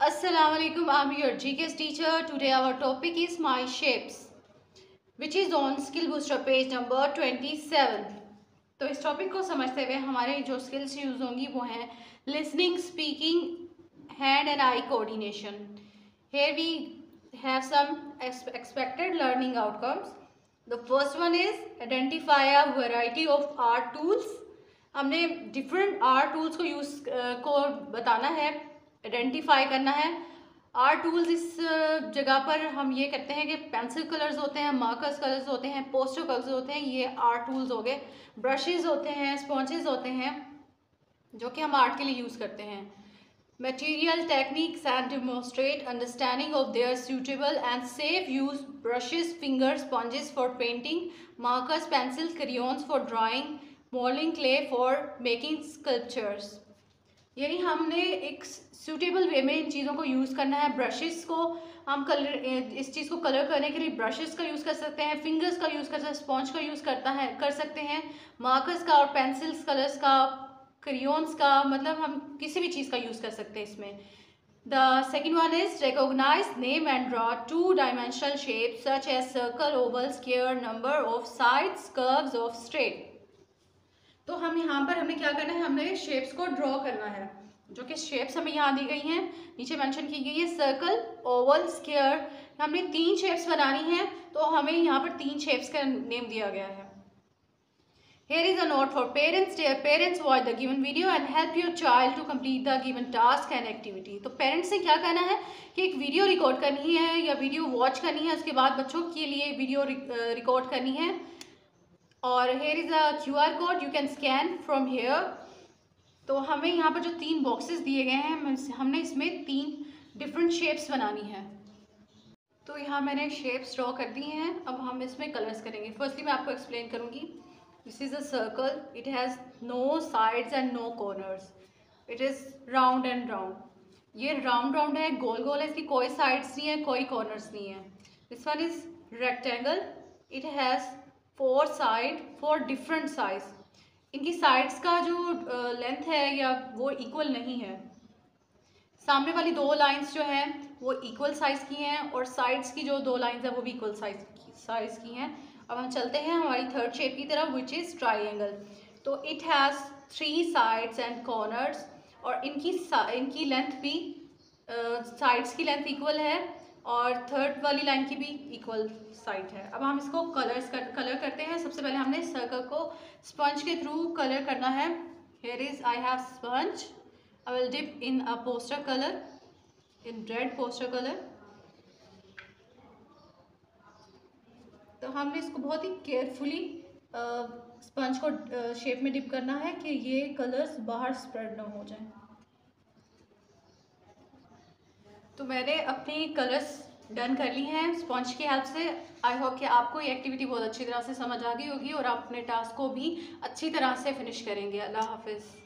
Assalamualaikum, I'm your GKS teacher. Today our topic is my shapes, which is on skill booster page number 27. तो इस topic को समझते हुए हमारे जो स्किल्स यूज होंगी वो हैं listening, speaking, hand and eye coordination. Here we have some expected learning outcomes. The first one is identify a variety of art tools. हमने डिफरेंट आर्ट टूल्स को यूज को बताना है, आइडेंटिफाई करना है. आर्ट टूल्स इस जगह पर हम ये करते हैं कि पेंसिल कलर्स होते हैं, मार्कर्स कलर्स होते हैं, पोस्टर कलर्स होते हैं, ये आर्ट टूल्स हो गए. ब्रशेज होते हैं, स्पॉन्जेस होते हैं जो कि हम आर्ट के लिए यूज़ करते हैं. Material, techniques and demonstrate understanding of their suitable and safe use brushes, finger, sponges for painting, markers, pencils, crayons for drawing, moulding, clay for making sculptures. यानी हमने एक सूटेबल वे में इन चीज़ों को यूज़ करना है. ब्रशेस को हम कलर, इस चीज़ को कलर करने के लिए ब्रशेस का यूज़ कर सकते हैं, फिंगर्स का यूज़ कर सकते हैं, स्पॉन्ज का यूज़ कर सकते हैं, मार्कर्स का और पेंसिल्स, कलर्स का, क्रेयॉन्स का, मतलब हम किसी भी चीज़ का यूज़ कर सकते हैं इसमें. The second one is recognise, name and draw two dimensional shape such as circle, oval, square, number of sides, curves of straight. तो हम यहाँ पर हमें क्या करना है, हमने शेप्स को ड्रॉ करना है, जो कि शेप्स हमें यहाँ दी गई हैं, नीचे मेंशन की गई है. सर्कल, ओवल, स्क्वायर, हमने 3 शेप्स बनानी है, तो हमें यहाँ पर 3 शेप्स का नेम दिया गया है. Here is a note for parents. Dear parents, watch the given video and help your child to complete the given task and activity. तो पेरेंट्स से क्या करना है कि एक वीडियो रिकॉर्ड करनी है या वीडियो वॉच करनी है, उसके बाद बच्चों के लिए वीडियो रिकॉर्ड करनी है. और here is a QR code you can scan from here. तो हमें यहाँ पर जो 3 बॉक्सेस दिए गए हैं, हमने इसमें 3 डिफरेंट शेप्स बनानी है. तो यहाँ मैंने शेप्स ड्रॉ कर दी हैं. अब हम इसमें कलर्स करेंगे. फर्स्टली मैं आपको एक्सप्लेन करूँगी. This is a circle. It has no sides and no corners. It is round and round. ये राउंड है, गोल गोल है, इसकी कोई साइड्स नहीं है, कोई कॉर्नर्स नहीं है. This one is rectangle. It has 4 side, 4 different size. इनकी साइड्स का जो लेंथ है या वो इक्वल नहीं है. सामने वाली 2 लाइंस जो हैं वो इक्वल साइज़ की हैं और साइड्स की जो 2 लाइंस हैं वो भी इक्वल साइज़ की हैं. अब हम चलते हैं हमारी थर्ड शेप की तरफ, विच इज़ ट्राइंगल. तो it has 3 sides and corners और इनकी लेंथ भी, साइड्स की लेंथ इक्वल है और थर्ड वाली लाइन की भी इक्वल साइड है. अब हम इसको कलर करते हैं. सबसे पहले हमने सर्कल को स्पंज के थ्रू कलर करना है. Here is I have sponge. I will dip in a poster colour, in red poster colour. तो हमने इसको बहुत ही केयरफुली स्पंज को शेप में डिप करना है कि ये कलर्स बाहर स्प्रेड ना हो जाएं. तो मैंने अपनी कलर्स डन कर ली हैं स्पॉन्ज की हेल्प से. आई होप कि आपको ये एक्टिविटी बहुत अच्छी तरह से समझ आ गई होगी और आप अपने टास्क को भी अच्छी तरह से फिनिश करेंगे. अल्लाह हाफिज़.